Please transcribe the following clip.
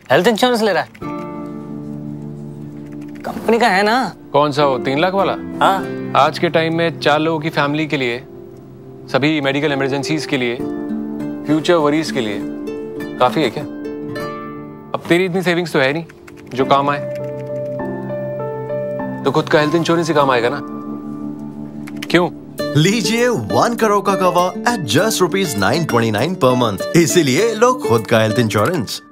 Health insurance ले रहा है? कंपनी का है ना? कौन सा हो, 3 लाख वाला? हाँ। आज के टाइम में 4 लोगों की फैमिली के लिए, सभी मेडिकल इमरजेंसीज के लिए, फ्यूचर वरीज के लिए काफी है क्या? अब तेरी इतनी सेविंग्स तो है नहीं जो काम आए, तो खुद का हेल्थ इंश्योरेंस ही काम आएगा ना। क्यों? लीजिए 1 करोड़ का cover at just ₹929 per month. इसीलिए लो खुद का हेल्थ इंश्योरेंस।